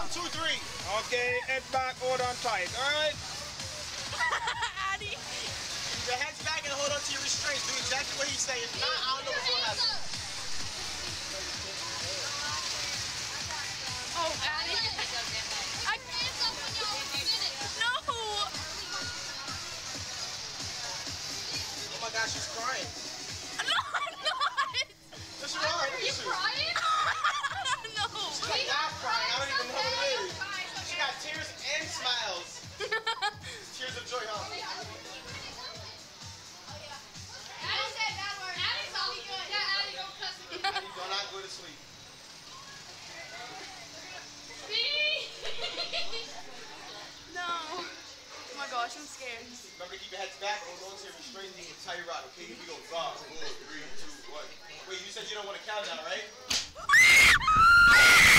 2, 3. Okay, head back, hold on tight. Alright? Addy. Keep your heads back and hold on to your restraints. Do exactly what he's saying. If not, I don't know what's going to happen. Oh, Addy. No. Oh my gosh, she's crying. No, I'm not. Yes, you are. Are you crying? No. She's like half crying. I don't even know what it is. She got tears and smiles. Tears of joy, huh? Addy said bad word. Addy's all good. Yeah, Addy, don't cuss me. Addy, do not go to sleep. No. Oh my gosh, I'm scared. Remember to keep your heads back, hold on to your restraint, and tie your rod, okay? Here we go. 5, 4, 3, 2, 1. Wait, you said you don't want to count down, right?